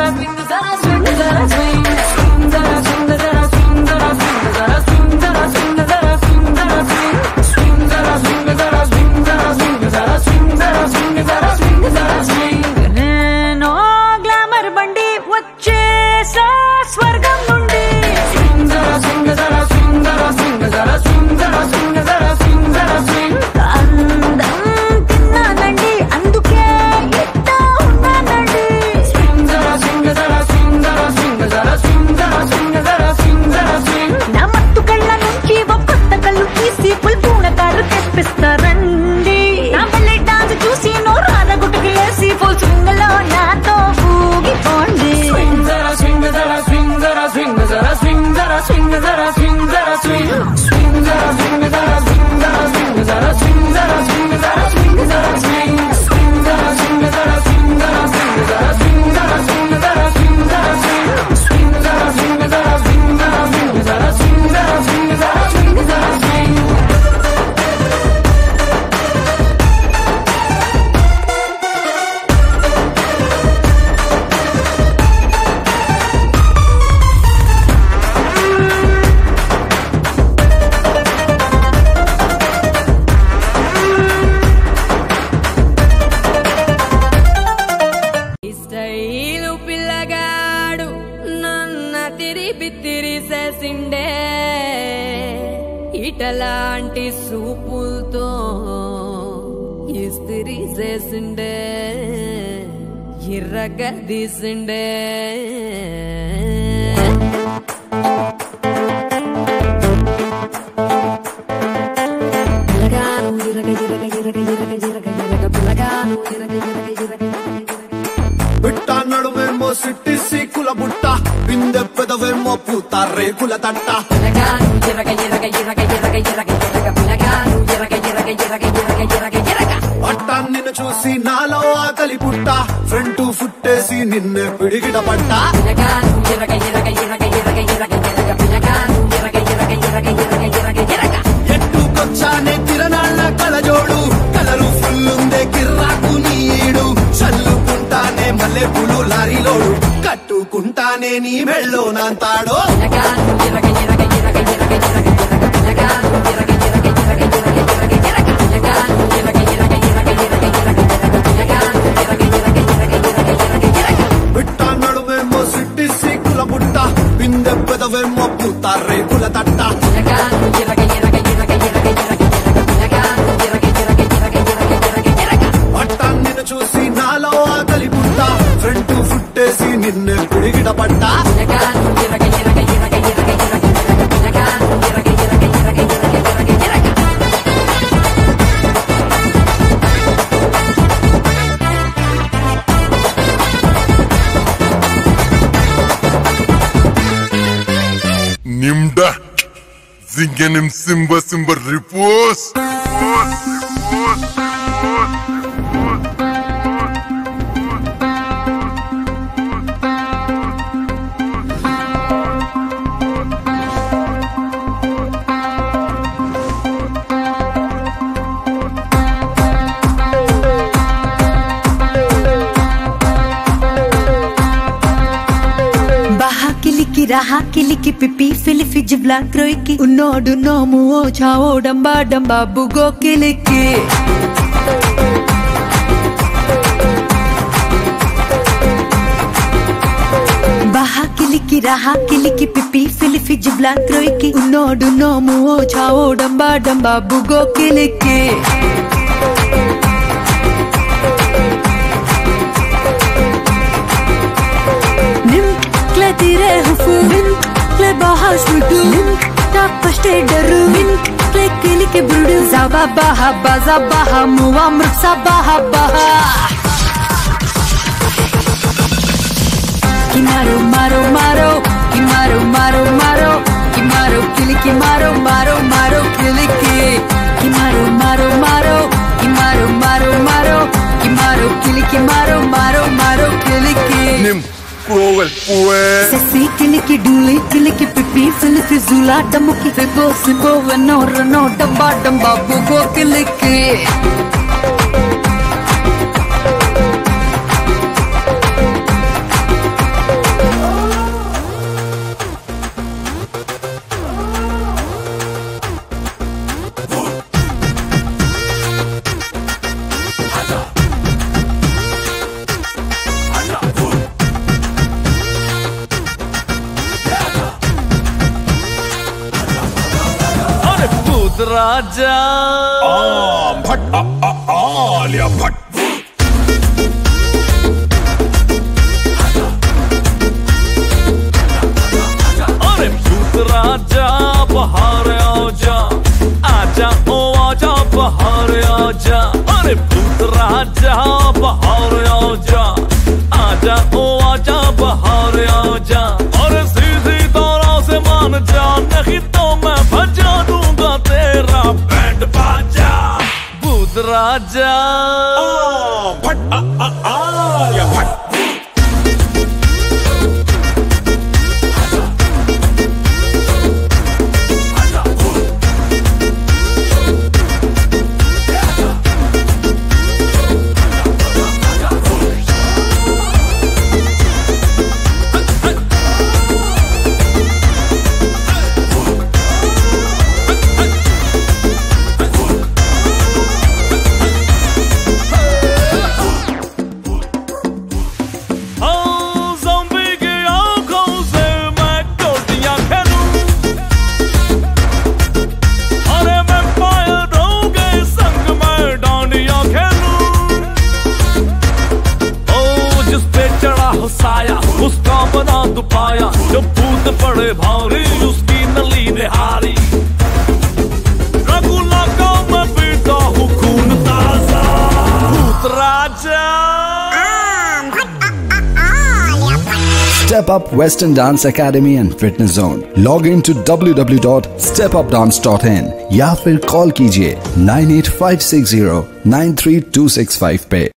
ఇటలాంటి సూపులతో ఇస్తిరి చేసిండే ఇర్రగదీసిండే బిట్టా నడువేమో సిట్టి సీకుల బుట్ట బిందె పెదవేమో పూత రేకుల తట్ట పట్టా నిన్ను చూసి నాలో ఆకలి పుట్ట ఫ్రంట్ ఫుట్టేసి నిన్నే పిడిగిడ పట్ట ఎట్టుకొచ్చానే తిరనాళ్ళ కలజోడు కలరు ఫుల్లుందే కిర్రాకు నీడు చల్లుకుంటానే మల్లె పులు లారీలోడు కట్టుకుంటానే నీ మెళ్ళో నాంతాడో బిట్టా నడువేమో సిట్టి సీకుల బుట్ట బిందె పెదవేమో పూత రేకుల తట్ట పట్టా నిన్ను చూసి నాలో ఆకలి పుట్ట ఫ్రంట్ ఫుట్టేసి నిన్నే పిడిగిడ పట్ట Nimda Zingenim Simba Simba Repose रहा किलिकी पिपी फिलिफी जिबला क्रोइकी उन्नोडु नोमुओ छाओ डंबा डंबा बुगो किलिकी बाहा किलिकी रहा किलिकी पिपी फिलिफी जिबला क्रोइकी उन्नोडु नोमुओ छाओ डंबा डंबा बुगो किलिकी Tire hufu wink kle bahas nudu wink tak pashte daru wink kle kili ke brudu zaba baha baza baha muwa mrsa baha baha kimaro maro maro kimaro maro maro kimaro kili ki maro maro maro kili ki kimaro maro maro kimaro maro maro kimaro kili ki maro maro maro kili ki Nim Cruel pues Sexy kiliki dooley kiliki pipi filiki zula damuki febo simbo veno reno damba damba bugo kiliki भूत राजा भट आलिया भट अरे भूत राजा बाहर आजा आजा ओ आजा बाहर आजा अरे भूत राजा बाहर आजा आजा ओ आजा बाहर आजा और सीधी तरह से मान जा नहीं तो मैं बजा दूंगा तेरा बैंड बाजा भूत राजा भट आलिया भट साया उसका बना दुपाया जब भूत पड़े भारी उसकी नली निहारी रघुला का मैं पीता हूँ खून ताजा भूत राजा Step Up Western Dance Academy and Fitness Zone. Log in to www.stepupdance.in या फिर कॉल कीजिए 98560 93265 पे।